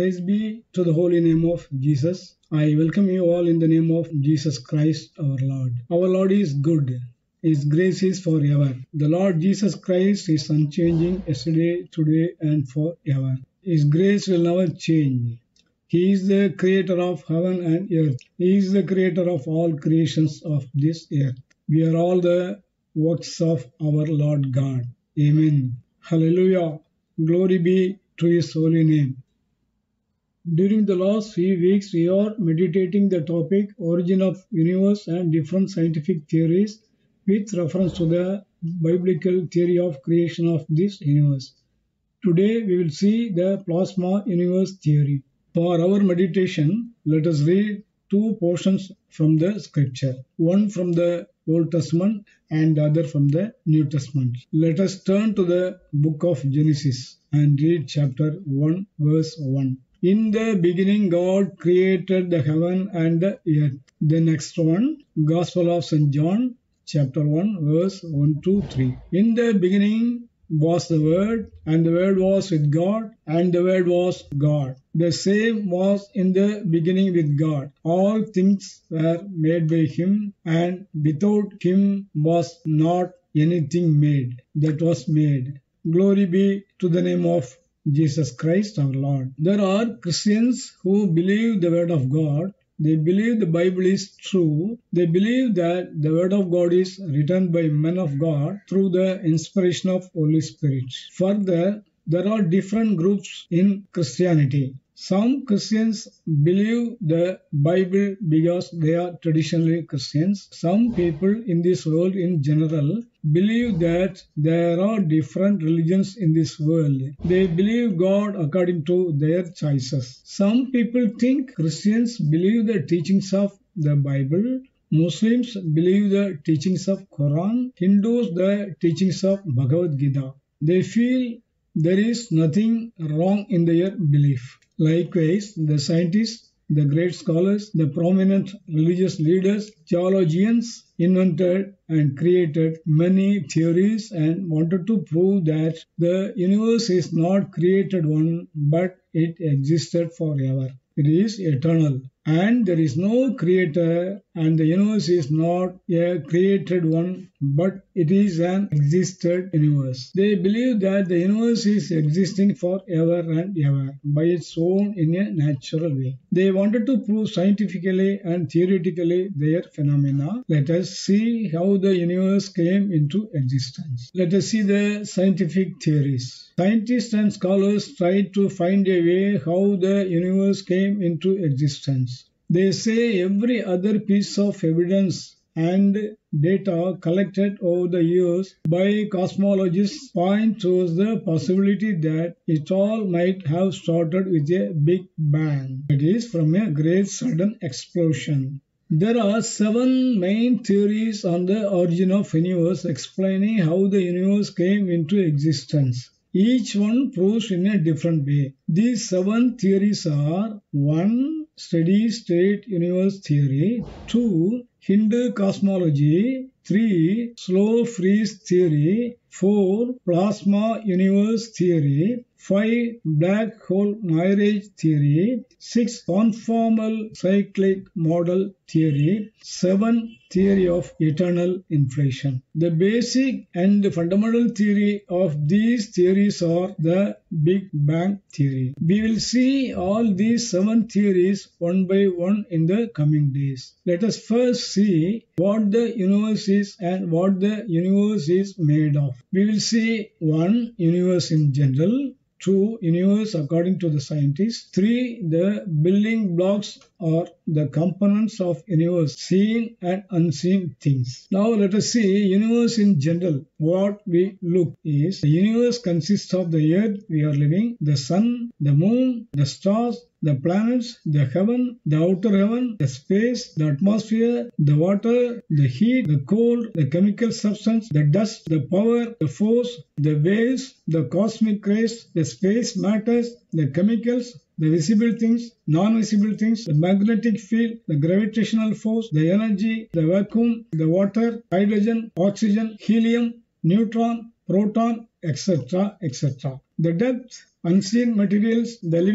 Praise be to the holy name of Jesus. I welcome you all in the name of Jesus Christ our Lord. Our Lord is good. His grace is forever. The Lord Jesus Christ is unchanging yesterday, today, and forever. His grace will never change. He is the creator of heaven and earth. He is the creator of all creations of this earth. We are all the works of our Lord God. Amen. Hallelujah. Glory be to His holy name. During the last few weeks, we are meditating the topic origin of universe and different scientific theories with reference to the biblical theory of creation of this universe. Today, we will see the plasma universe theory. For our meditation, let us read two portions from the scripture, one from the Old Testament and the other from the New Testament. Let us turn to the book of Genesis and read chapter 1, verse 1. In the beginning, God created the heaven and the earth. The next one, Gospel of St. John, chapter 1, verse 1 to 3. In the beginning was the Word, and the Word was with God, and the Word was God. The same was in the beginning with God. All things were made by Him, and without Him was not anything made that was made. Glory be to the name of Jesus Christ our Lord. There are Christians who believe the Word of God. They believe the Bible is true. They believe that the Word of God is written by men of God through the inspiration of Holy Spirit. Further, there are different groups in Christianity. Some Christians believe the Bible because they are traditionally Christians. Some people in this world in general believe that there are different religions in this world. They believe God according to their choices. Some people think Christians believe the teachings of the Bible. Muslims believe the teachings of Quran. Hindus the teachings of Bhagavad Gita. They feel there is nothing wrong in their belief. Likewise, the scientists, the great scholars, the prominent religious leaders, theologians invented and created many theories and wanted to prove that the universe is not created one, but it existed forever. It is eternal. And there is no creator, and the universe is not a created one, but it is an existed universe. They believe that the universe is existing forever and ever by its own in a natural way. They wanted to prove scientifically and theoretically their phenomena. Let us see how the universe came into existence. Let us see the scientific theories. Scientists and scholars tried to find a way how the universe came into existence. They say every other piece of evidence and data collected over the years by cosmologists point towards the possibility that it all might have started with a big bang, that is, from a great sudden explosion. There are 7 main theories on the origin of universe explaining how the universe came into existence. Each one proves in a different way. These 7 theories are 1. Steady state universe theory, 2. Hindu cosmology, 3. Slow freeze theory, 4. Plasma universe theory, 5. Black hole mirage theory, 6. Conformal cyclic model theory, 7. Theory of eternal inflation. The basic and the fundamental theory of these theories are the Big Bang theory. We will see all these 7 theories one by one in the coming days. Let us first see what the universe is and what the universe is made of. We will see 1. Universe in general, 2. Universe according to the scientists, 3. The building blocks or the components of universe, seen and unseen things. Now let us see universe in general. What we look is the universe consists of the earth we are living, the sun, the moon, the stars, the planets, the heaven, the outer heaven, the space, the atmosphere, the water, the heat, the cold, the chemical substance, the dust, the power, the force, the waves, the cosmic rays, the space matters, the chemicals, the visible things, non-visible things, the magnetic field, the gravitational force, the energy, the vacuum, the water, hydrogen, oxygen, helium, neutron, proton, etc., etc. The depth, unseen materials, the living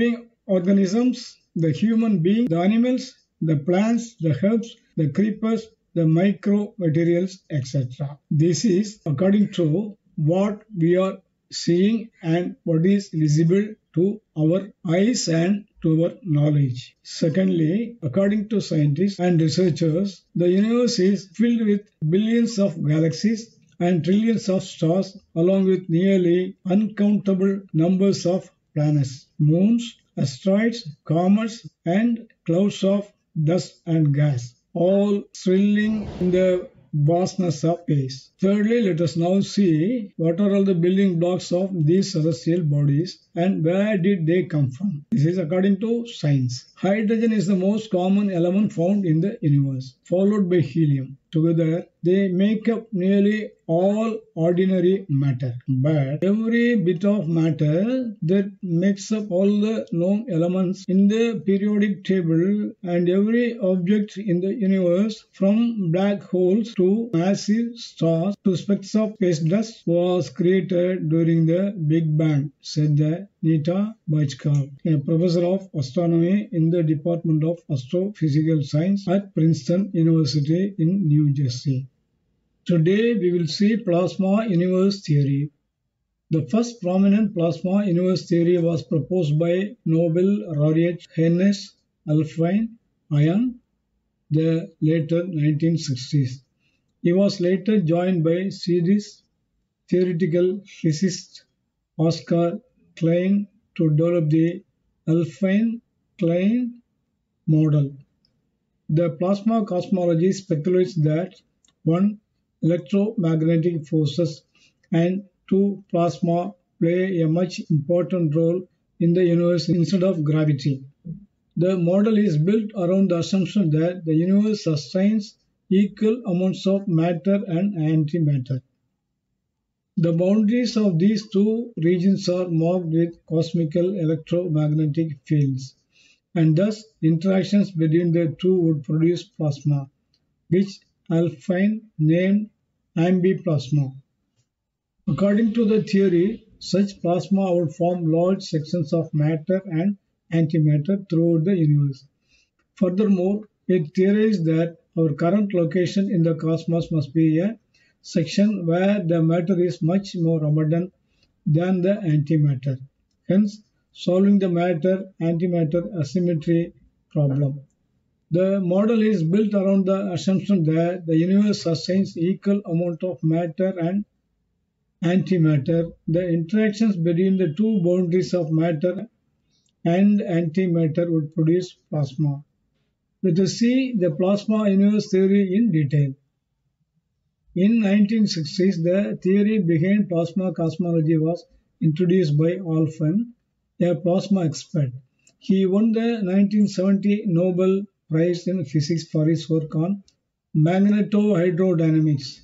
organisms, the human being, the animals, the plants, the herbs, the creepers, the micro materials, etc. This is according to what we are seeing and what is visible to our eyes and to our knowledge. Secondly, according to scientists and researchers, the universe is filled with billions of galaxies and trillions of stars, along with nearly uncountable numbers of planets, moons, asteroids, comets, and clouds of dust and gas, all swirling in the vastness of space. Thirdly, let us now see what are all the building blocks of these celestial bodies and where did they come from. This is according to science. Hydrogen is the most common element found in the universe, followed by helium. Together, they make up nearly all ordinary matter. But every bit of matter that makes up all the known elements in the periodic table and every object in the universe, from black holes to massive stars to specks of space dust, was created during the Big Bang, said the Nita Bajkal, a professor of astronomy in the Department of Astrophysical Science at Princeton University in New Jersey. Today we will see plasma universe theory. The first prominent plasma universe theory was proposed by Nobel laureate Hannes Alfvén in the later 1960s. He was later joined by Swedish theoretical physicist Oscar Klein to develop the Alfvén-Klein model. The plasma cosmology speculates that 1. Electromagnetic forces and 2. Plasma play a much important role in the universe instead of gravity. The model is built around the assumption that the universe sustains equal amounts of matter and antimatter. The boundaries of these two regions are marked with cosmical electromagnetic fields, and thus interactions between the two would produce plasma, which Alfvén named ambiplasma. According to the theory, such plasma would form large sections of matter and antimatter throughout the universe. Furthermore, it theorized that our current location in the cosmos must be a section where the matter is much more abundant than the antimatter, hence solving the matter-antimatter asymmetry problem. The model is built around the assumption that the universe sustains equal amount of matter and antimatter. The interactions between the two boundaries of matter and antimatter would produce plasma. Let us see the plasma universe theory in detail. In 1960s, the theory behind plasma cosmology was introduced by Alfvén, a plasma expert. He won the 1970 Nobel Prize in Physics for his work on magnetohydrodynamics.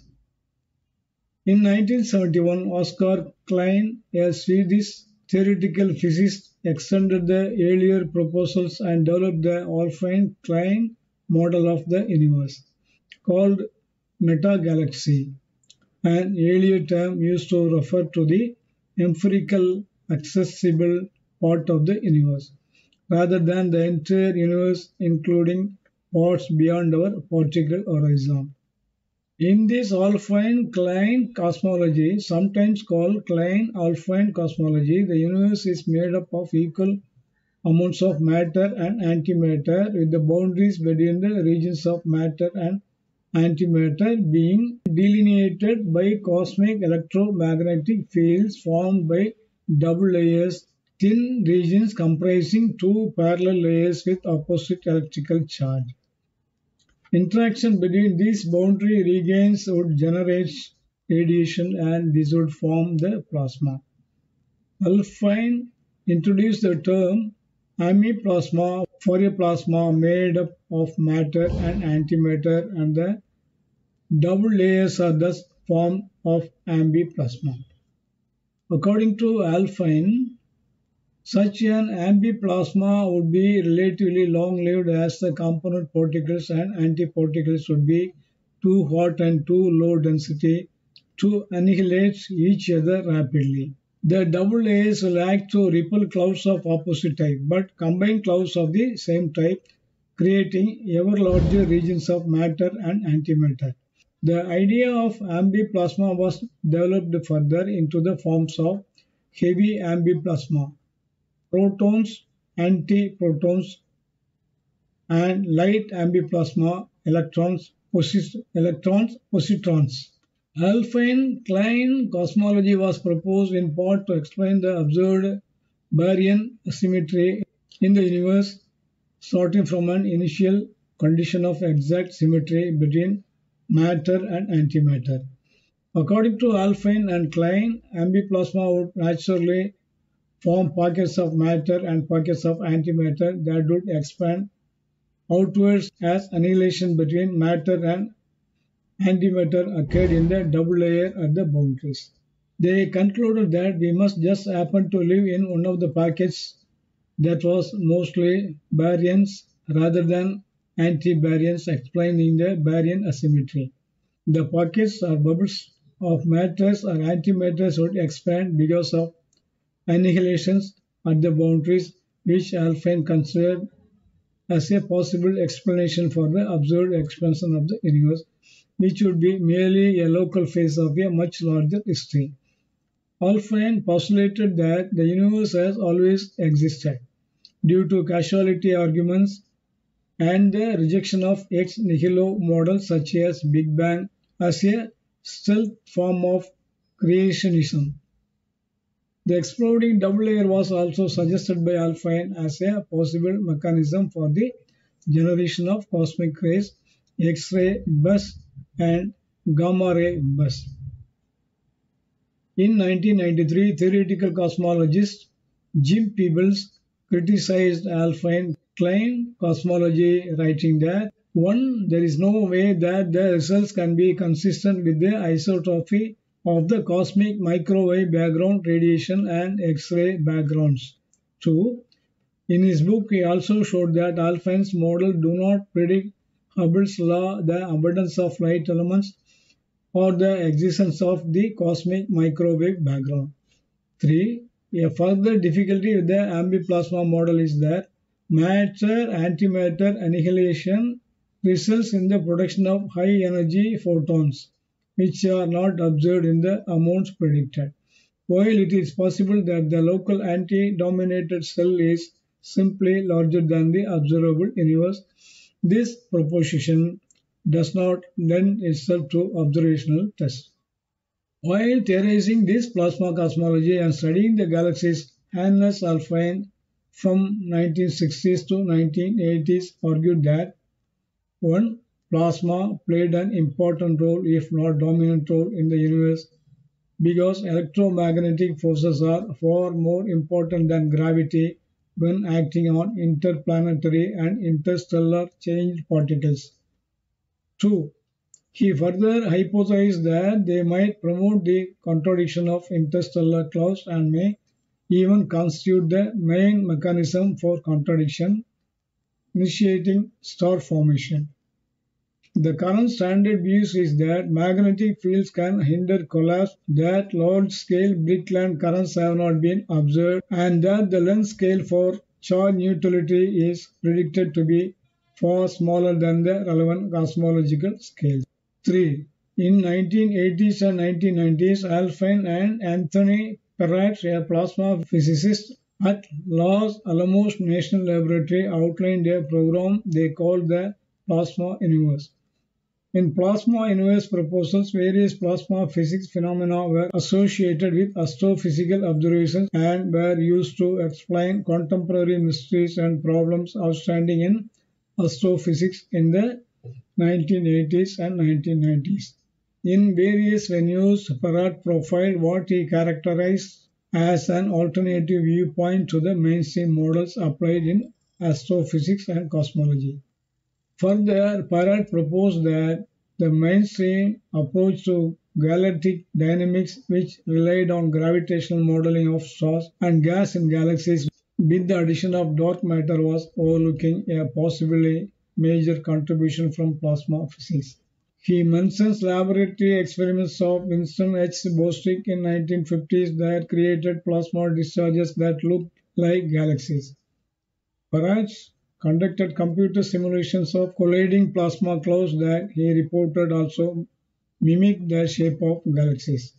In 1971, Oscar Klein, a Swedish theoretical physicist, extended the earlier proposals and developed the Alfvén-Klein model of the universe, called metagalaxy, an earlier term used to refer to the empirical accessible part of the universe, rather than the entire universe including parts beyond our particle horizon. In this Alfvén-Klein cosmology, sometimes called Klein-Alfvén cosmology, the universe is made up of equal amounts of matter and antimatter, with the boundaries between the regions of matter and antimatter being delineated by cosmic electromagnetic fields formed by double layers, thin regions comprising two parallel layers with opposite electrical charge. Interaction between these boundary regions would generate radiation and this would form the plasma. Alfvén introduced the term ambiplasma for a plasma made up of matter and antimatter, and the double layers are thus formed of ambiplasma. According to Alfvén, such an ambiplasma would be relatively long-lived as the component particles and antiparticles would be too hot and too low density to annihilate each other rapidly. The double layers will act to repel clouds of opposite type, but combine clouds of the same type, creating ever larger regions of matter and antimatter. The idea of ambiplasma was developed further into the forms of heavy ambiplasma, protons, antiprotons, and light ambiplasma, electrons, positrons. Alpine-Klein cosmology was proposed in part to explain the observed baryon asymmetry in the universe, starting from an initial condition of exact symmetry between matter and antimatter. According to Alpine and Klein, ambiplasma would naturally form pockets of matter and pockets of antimatter that would expand outwards as annihilation between matter and antimatter occurred in the double layer at the boundaries. They concluded that we must just happen to live in one of the pockets that was mostly baryons rather than antibaryons, explaining the baryon asymmetry. The pockets or bubbles of matters or antimatters would expand because of annihilations at the boundaries, which Alfvén considered as a possible explanation for the observed expansion of the universe, which would be merely a local phase of a much larger history. Alfvén postulated that the universe has always existed due to causality arguments and the rejection of ex nihilo models such as Big Bang as a stealth form of creationism. The exploding double layer was also suggested by Alfvén as a possible mechanism for the generation of cosmic rays, X-ray bursts, and gamma ray bursts. In 1993, theoretical cosmologist Jim Peebles criticized Alfvén Klein cosmology, writing that 1. There is no way that the results can be consistent with the isotropy of the cosmic microwave background radiation and X-ray backgrounds. 2. In his book, he also showed that Alfvén's model do not predict Hubble's law, the abundance of light elements, or the existence of the cosmic microwave background. 3. A further difficulty with the ambiplasma model is that matter-antimatter annihilation results in the production of high-energy photons, which are not observed in the amounts predicted. While it is possible that the local anti-dominated cell is simply larger than the observable universe, this proposition does not lend itself to observational tests. While theorizing this plasma cosmology and studying the galaxies, Hannes Alfvén from 1960s to 1980s argued that 1. Plasma played an important role, if not dominant role, in the universe because electromagnetic forces are far more important than gravity when acting on interplanetary and interstellar charged particles. 2. He further hypothesized that they might promote the contradiction of interstellar clouds and may even constitute the main mechanism for contradiction, initiating star formation. The current standard view is that magnetic fields can hinder collapse, that large-scale Brickland currents have not been observed, and that the length scale for charge neutrality is predicted to be far smaller than the relevant cosmological scales. 3. In 1980s and 1990s, Alfvén and Anthony Perrott, a plasma physicist at Los Alamos National Laboratory, outlined a program they called the Plasma Universe. In Plasma Universe proposals, various plasma physics phenomena were associated with astrophysical observations and were used to explain contemporary mysteries and problems outstanding in astrophysics in the 1980s and 1990s. In various venues, Perrott profiled what he characterized as an alternative viewpoint to the mainstream models applied in astrophysics and cosmology. Further, Perrott proposed that the mainstream approach to galactic dynamics, which relied on gravitational modeling of stars and gas in galaxies with the addition of dark matter, was overlooking a possibly major contribution from plasma physics. He mentions laboratory experiments of Winston H. Bostick in 1950s that created plasma discharges that looked like galaxies. Farage conducted computer simulations of colliding plasma clouds that he reported also mimic the shape of galaxies.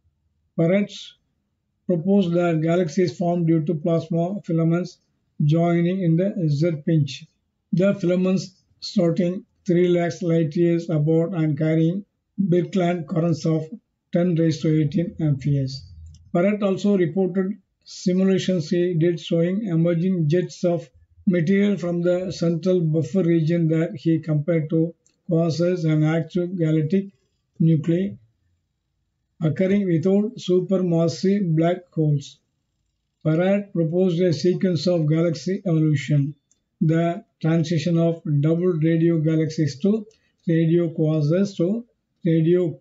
Farage proposed that galaxies form due to plasma filaments joining in the Z-pinch. The filaments starting 3 lakhs light years apart and carrying Birkeland currents of 10 raised to 18 amperes. Parrot also reported simulations he did showing emerging jets of material from the central buffer region that he compared to quasars and active galactic nuclei occurring without supermassive black holes. Farad proposed a sequence of galaxy evolution, the transition of double radio galaxies to radio quasars to radio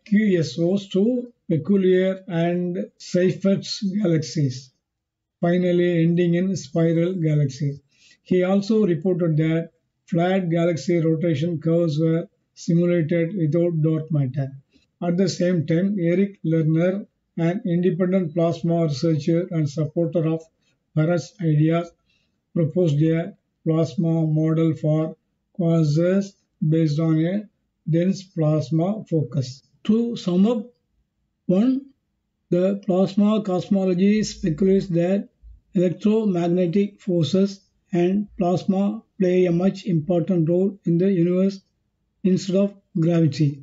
QSOs to peculiar and Seyfert's galaxies, finally ending in spiral galaxies. He also reported that flat galaxy rotation curves were simulated without dark matter. At the same time, Eric Lerner, an independent plasma researcher and supporter of Farrad's ideas, proposed a plasma model for quasars based on a dense plasma focus. To sum up, 1. The plasma cosmology speculates that electromagnetic forces and plasma play a much important role in the universe instead of gravity.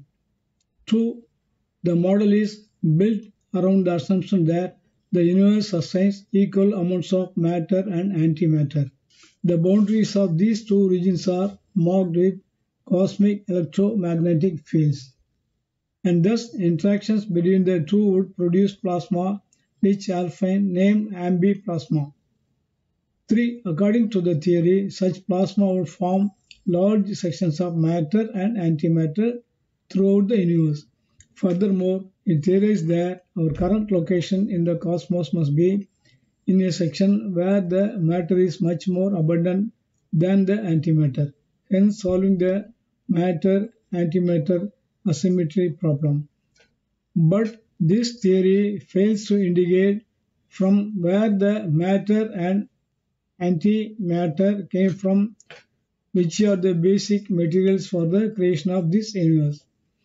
2. The model is built around the assumption that the universe sustains equal amounts of matter and antimatter. The boundaries of these two regions are marked with cosmic electromagnetic fields, and thus interactions between the two would produce plasma, which Alfvén named ambiplasma. 3. According to the theory, such plasma would form large sections of matter and antimatter throughout the universe. Furthermore, it theorized that our current location in the cosmos must be in a section where the matter is much more abundant than the antimatter, hence solving the matter-antimatter asymmetry problem. But this theory fails to indicate from where the matter and antimatter came from, which are the basic materials for the creation of this universe.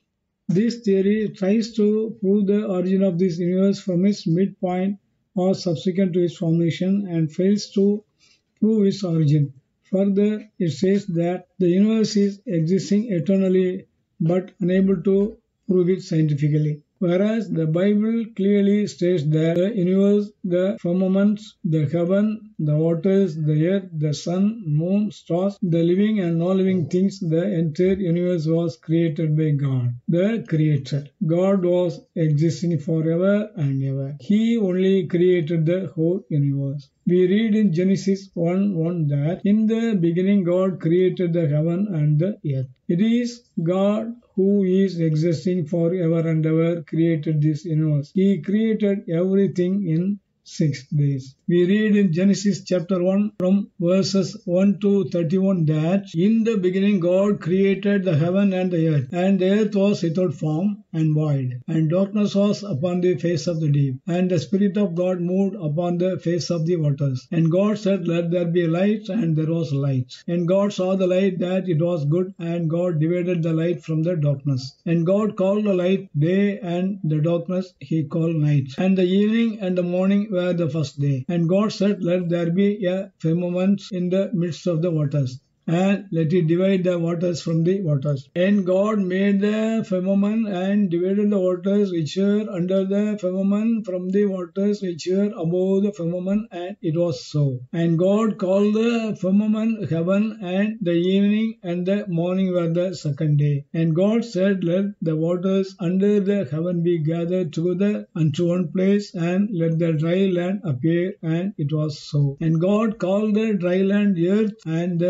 This theory tries to prove the origin of this universe from its midpoint or subsequent to its formation and fails to prove its origin. Further, it says that the universe is existing eternally but unable to prove it scientifically. Whereas the Bible clearly states that the universe, the firmaments, the heaven, the waters, the earth, the sun, moon, stars, the living and non-living things, the entire universe was created by God, the Creator. God was existing forever and ever. He only created the whole universe. We read in Genesis 1:1 that in the beginning God created the heaven and the earth. It is God who is existing forever and ever created this universe. He created everything in 6 days. We read in Genesis chapter 1 from verses 1 to 31 that in the beginning God created the heaven and the earth was without form and void, and darkness was upon the face of the deep, and the Spirit of God moved upon the face of the waters. And God said, "Let there be light," and there was light. And God saw the light that it was good, and God divided the light from the darkness. And God called the light day, and the darkness he called night. And the evening and the morning were the first day. And God said, "Let there be a firmament in the midst of the waters, and let it divide the waters from the waters." And God made the firmament and divided the waters which were under the firmament from the waters which were above the firmament, and it was so. And God called the firmament heaven, and the evening and the morning were the second day. And God said, "Let the waters under the heaven be gathered together unto one place, and let the dry land appear," and it was so. And God called the dry land earth, and the gathered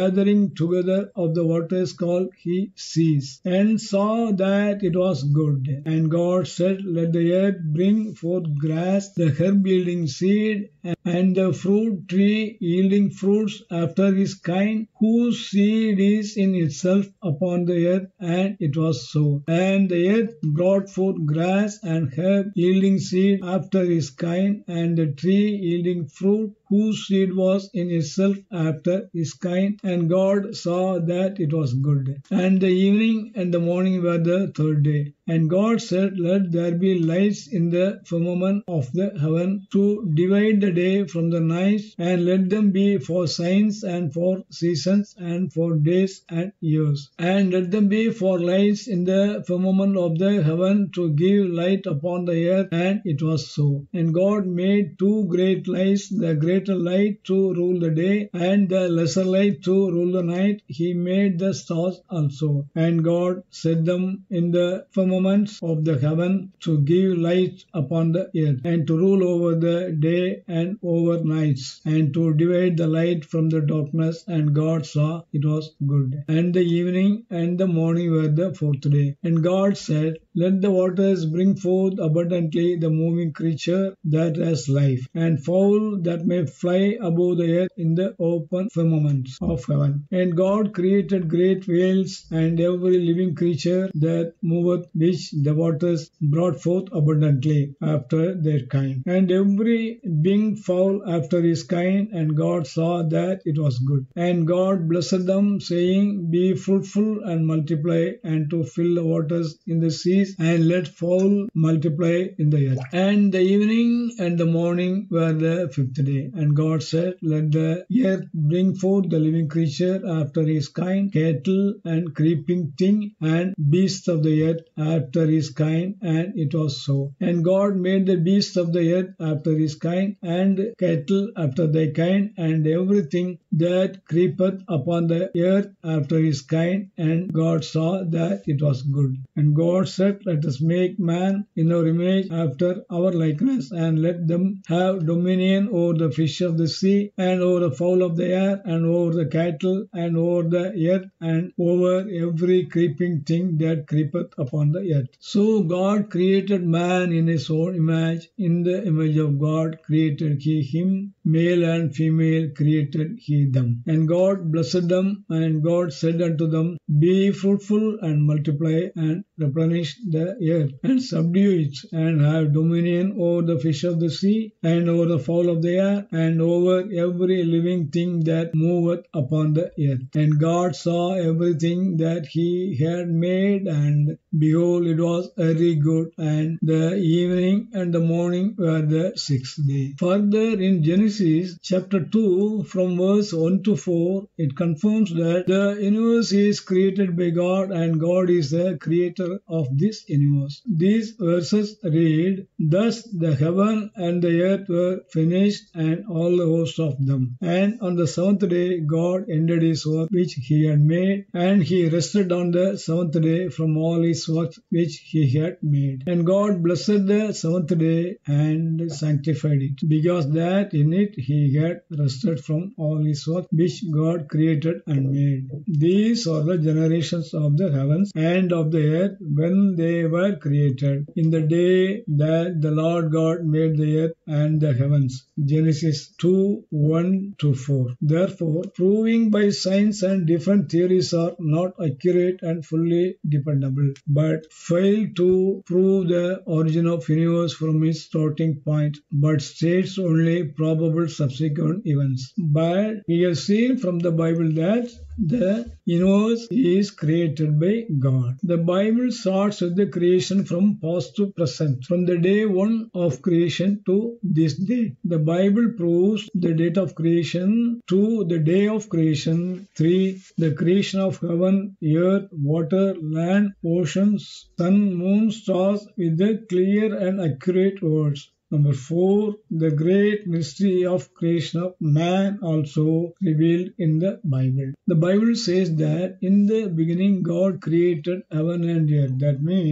gathering together of the waters called he seas, and saw that it was good. And God said, let the earth bring forth grass, the herb yielding seed, and the fruit tree yielding fruits after his kind, whose seed is in itself upon the earth. And it was so. And the earth brought forth grass and herb yielding seed after his kind, and the tree yielding fruit, whose seed was in itself after his kind. And God saw that it was good. And the evening and the morning were the third day. And God said, let there be lights in the firmament of the heaven to divide the day from the night, and let them be for signs and for seasons and for days and years. And let them be for lights in the firmament of the heaven to give light upon the earth. And it was so. And God made two great lights, the greater light to rule the day, and the lesser light to rule the night. He made the stars also. And God set them in the firmament of the heaven to give light upon the earth, and to rule over the day and over nights, and to divide the light from the darkness. And God saw it was good. And the evening and the morning were the fourth day. And God said, let the waters bring forth abundantly the moving creature that has life, and fowl that may fly above the earth in the open firmament of heaven. And God created great whales and every living creature that moveth, which the waters brought forth abundantly after their kind, and every winged fowl after his kind. And God saw that it was good. And God blessed them, saying, be fruitful and multiply, and to fill the waters in the seas, and let fowl multiply in the earth. And the evening and the morning were the fifth day. And God said, let the earth bring forth the living creature after his kind, cattle and creeping thing, and beasts of the earth after his kind. And it was so. And God made the beasts of the earth after his kind, and cattle after their kind, and everything that creepeth upon the earth after his kind. And God saw that it was good. And God said, let us make man in our image after our likeness, and let them have dominion over the fish of the sea, and over the fowl of the air, and over the cattle, and over the earth, and over every creeping thing that creepeth upon the earth. So God created man in his own image. In the image of God created he him, male and female created he them. And God blessed them, and God said unto them, be fruitful and multiply, and replenish the earth, and subdue it, and have dominion over the fish of the sea, and over the fowl of the air, and over every living thing that moveth upon the earth. And God saw everything that he had made, and behold, it was very good. And the evening and the morning were the sixth day. Further, in Genesis chapter 2, from verse 1 to 4, it confirms that the universe is created by God, and God is the creator of this universe. These verses read, thus the heaven and the earth were finished, and all the host of them. And on the seventh day God ended his work which he had made, and he rested on the seventh day from all his works which he had made. And God blessed the seventh day and sanctified it, because that in it he had rested from all his work which God created and made. These are the generations of the heavens and of the earth when they were created, in the day that the Lord God made the earth and the heavens. Genesis 2, 1 to 4. Therefore, proving by science and different theories are not accurate and fully dependable, but fail to prove the origin of universe from its starting point, but states only probable subsequent events. But we have seen from the Bible that the universe is created by God. The Bible starts with the creation from past to present, from the day one of creation to this day. The Bible proves the date of creation, 2, the day of creation, 3, the creation of heaven, earth, water, land, oceans, sun, moon, stars with the clear and accurate words. Number 4, the great mystery of creation of man also revealed in the Bible. The Bible says that in the beginning God created heaven and earth. That means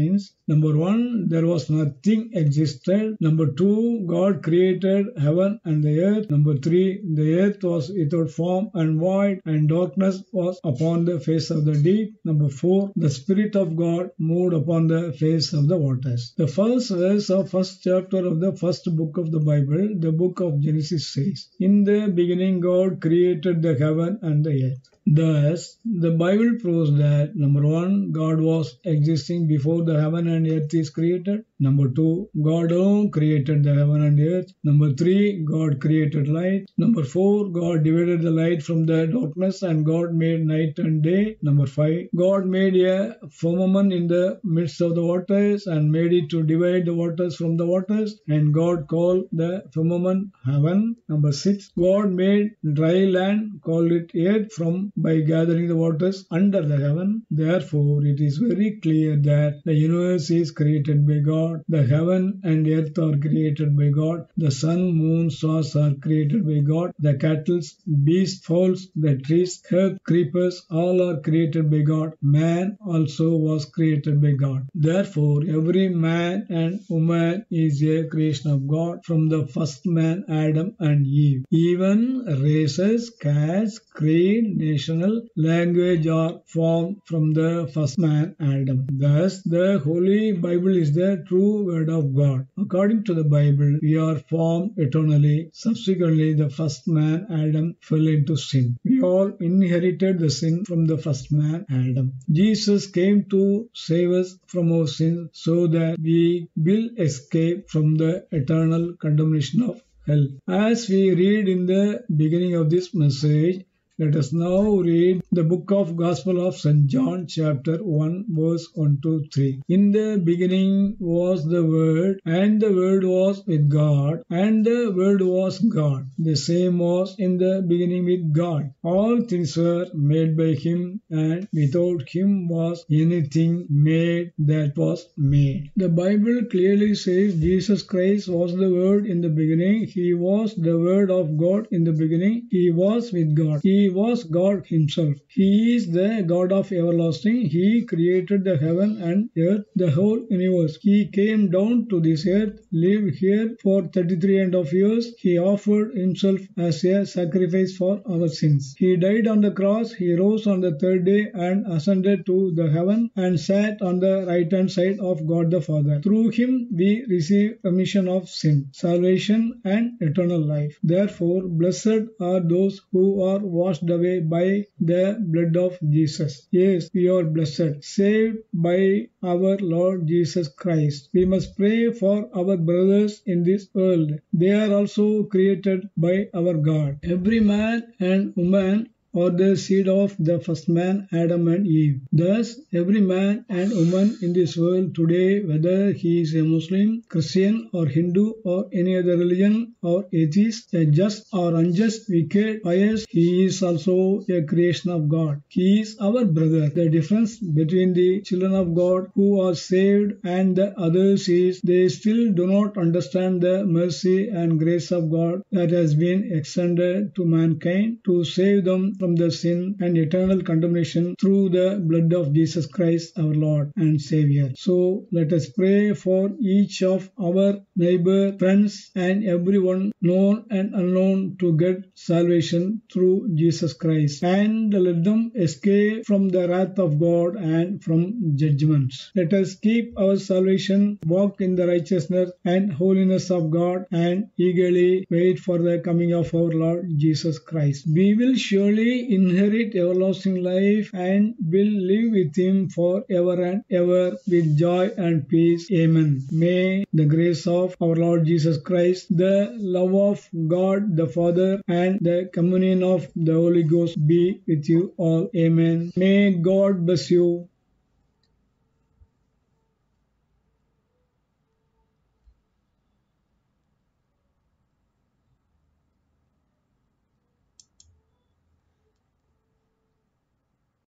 Number one, there was nothing existed. Number two, God created heaven and the earth. Number three, the earth was without form and void, and darkness was upon the face of the deep. Number four, the Spirit of God moved upon the face of the waters. The first verse of first chapter of the first book of the Bible, the book of Genesis says, "In the beginning God created the heaven and the earth." Thus, the Bible proves that number one, God was existing before the heaven and earth is created. Number two, God alone created the heaven and earth. Number three, God created light. Number four, God divided the light from the darkness and God made night and day. Number five, God made a firmament in the midst of the waters and made it to divide the waters from the waters, and God called the firmament heaven. Number six, God made dry land, called it earth, from by gathering the waters under the heaven. Therefore, it is very clear that the universe is created by God. The heaven and earth are created by God. The sun, moon, stars are created by God. The cattle, beasts, fowls, the trees, herb, creepers, all are created by God. Man also was created by God. Therefore, every man and woman is a creation of God from the first man, Adam and Eve. Even races, castes, creed, national, language are formed from the first man, Adam. Thus, the Holy Bible is the true Word of God. According to the Bible, we are formed eternally. Subsequently, the first man, Adam, fell into sin. We all inherited the sin from the first man, Adam. Jesus came to save us from our sins so that we will escape from the eternal condemnation of hell. As we read in the beginning of this message, let us now read the book of Gospel of St. John chapter 1 verse 1 to 3. In the beginning was the Word, and the Word was with God, and the Word was God. The same was in the beginning with God. All things were made by Him, and without Him was anything made that was made. The Bible clearly says Jesus Christ was the Word in the beginning. He was the Word of God in the beginning. He was with God. He was God Himself. He is the God of everlasting. He created the heaven and earth, the whole universe. He came down to this earth, lived here for 33.5 years. He offered Himself as a sacrifice for our sins. He died on the cross. He rose on the third day and ascended to the heaven and sat on the right hand side of God the Father. Through Him we receive remission of sin, salvation and eternal life. Therefore, blessed are those who are washed away by the blood of Jesus. Yes, we are blessed, saved by our Lord Jesus Christ. We must pray for our brothers in this world. They are also created by our God. Every man and woman or the seed of the first man, Adam and Eve. Thus, every man and woman in this world today, whether he is a Muslim, Christian or Hindu or any other religion or atheist, a just or unjust, wicked, pious, he is also a creation of God. He is our brother. The difference between the children of God who are saved and the others is they still do not understand the mercy and grace of God that has been extended to mankind to save them from the sin and eternal condemnation through the blood of Jesus Christ, our Lord and Savior. So let us pray for each of our neighbor, friends and everyone known and unknown to get salvation through Jesus Christ, and let them escape from the wrath of God and from judgments. Let us keep our salvation, walk in the righteousness and holiness of God, and eagerly wait for the coming of our Lord Jesus Christ. We will surely inherit everlasting life and will live with Him forever and ever with joy and peace. Amen. May the grace of our Lord Jesus Christ, the love of God the Father, and the communion of the Holy Ghost be with you all. Amen. May God bless you.